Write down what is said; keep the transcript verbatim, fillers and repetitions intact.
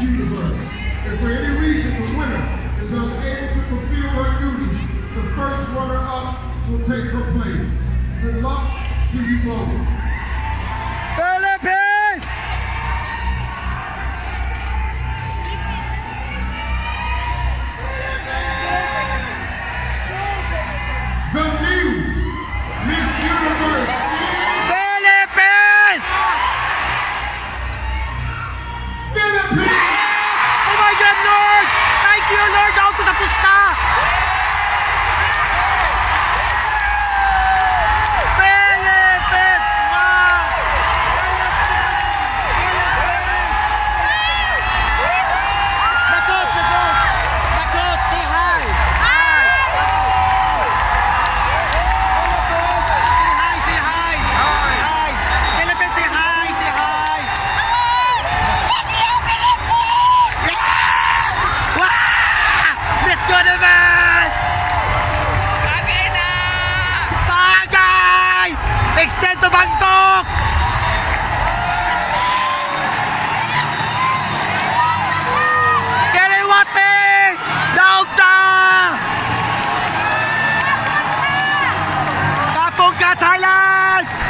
Universe. If for any reason the winner is unable to fulfill her duties, the first runner-up will take her place. Good luck to you both. Philippines! The new Miss Universe is Philippines! Philippines! Oh my God, Lord! Thank you, Lord! Daw ko sa pusta! Philippines! Wow! The coach, the coach! The coach, say hi! Hi! Say hi, say hi! Hi! Philippines, say hi, say hi! Miss Universe! Tagay na! Tagay! Extend to Bangkok! Keriwate! Daog ta! Kapong ka, Thailand!